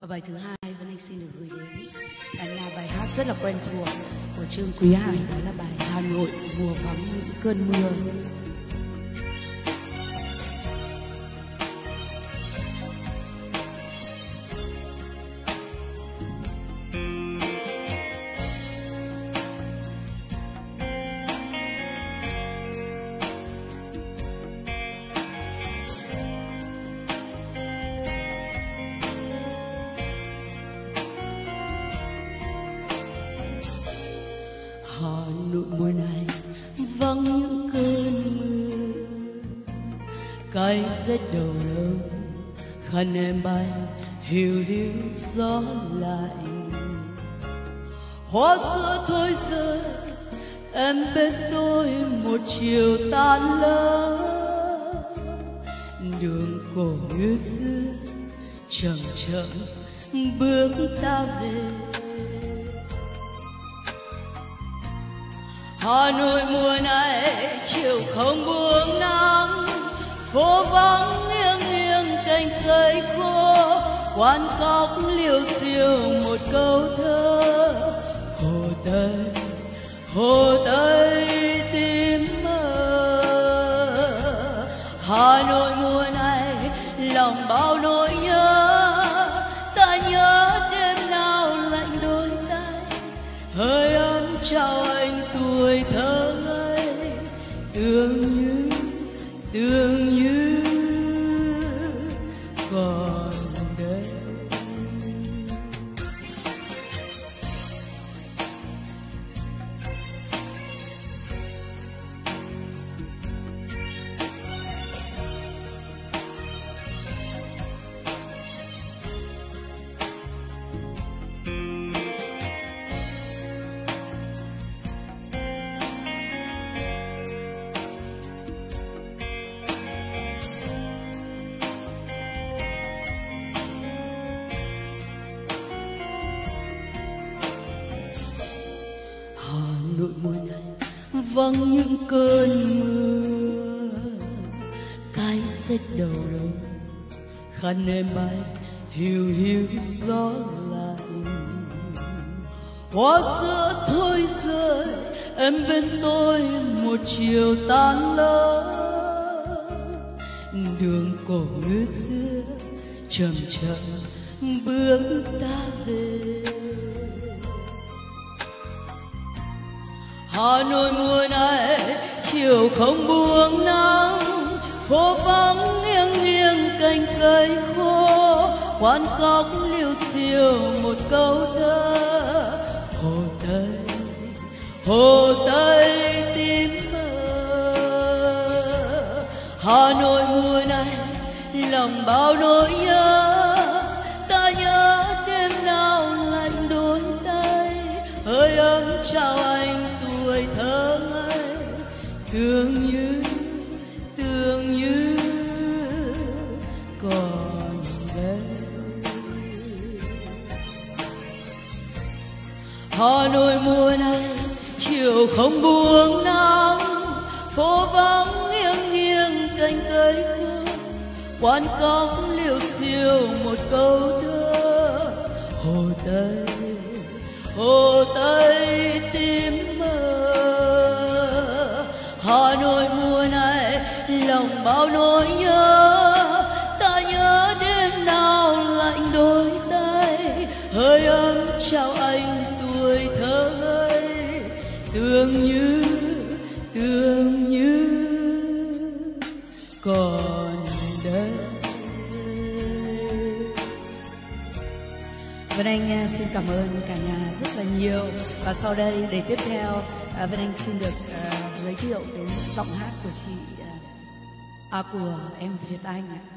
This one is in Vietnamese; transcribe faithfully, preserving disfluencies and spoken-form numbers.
Bài thứ hai Vân Anh xin được gửi đến là bài hát rất là quen thuộc của Trương Quý Hải, đó là bài Hà Nội mùa vắng những cơn mưa. Hà Nội mùa này vắng những cơn mưa, cái rét đầu đông khăn em bay hiu hiu gió lạnh. Hoa sữa thôi rơi em bên tôi một chiều tan lỡ, đường cổ như xưa chậm chậm bước ta về. Hà Nội mùa này chiều không buông nắng, phố vắng nghiêng nghiêng cành cây khô, quán cóc liêu xiêu một câu thơ. Hồ Tây, Hồ Tây tím mơ. Hà Nội mùa này lòng bao nỗi nhớ, ta nhớ đêm nào lạnh đôi tay, hơi ấm chào anh tuổi thơ ngây, tưởng như tưởng như còn đây. Hà Nội mùa này vắng những cơn mưa, cái rét đầu đông khăn em bay hiu hiu gió lạnh. Hoa sữa thôi rơi em bên tôi một chiều tan lỡ, đường cổ như xưa chậm chậm bước ta về. Hà Nội mùa này chiều không buông nắng, phố vắng nghiêng nghiêng cành cây khô, quán cóc liêu xiêu một câu thơ. Hồ Tây, Hồ Tây tím mơ. Hà Nội mùa này lòng bao nỗi nhớ, ta nhớ đêm nào lạnh đôi tay, hơi ấm chào anh tuổi thơ ngây, tưởng như tưởng như còn đây. Hà Nội mùa này chiều không buông nắng, phố vắng nghiêng nghiêng cành cây khô, quán cóc liêu xiêu một câu thơ. Hồ Tây, Hồ Tây tím mơ. Hà Nội mùa này lòng bao nỗi nhớ, ta nhớ đêm nào lạnh đôi tay, hơi ấm chào anh tuổi thơ ngây, tưởng như tưởng như còn đây. Vân Anh xin cảm ơn cả nhà rất là nhiều. Và sau đây để tiếp theo Vân Anh xin được uh, giới thiệu đến giọng hát của chị uh, à, của em Việt Anh ạ.